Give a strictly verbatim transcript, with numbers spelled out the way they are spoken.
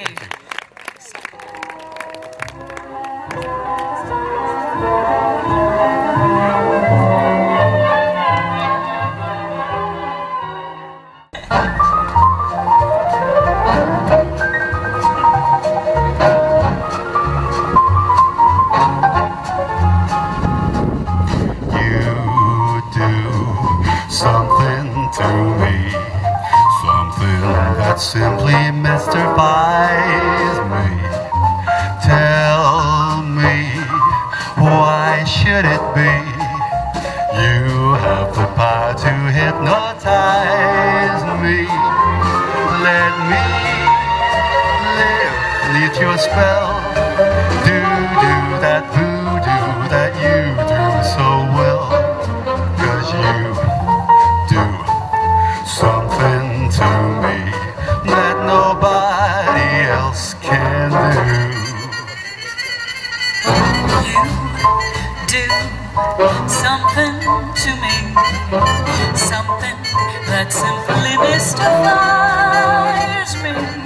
you. Something to me, something that simply mystifies me. Tell me, why should it be? You have the power to hypnotize me. Let me live beneath your spell. Do, do that voodoo that you do so well. 'Cause you do something to me that nobody else can do. You do something to me, something that simply mystifies me.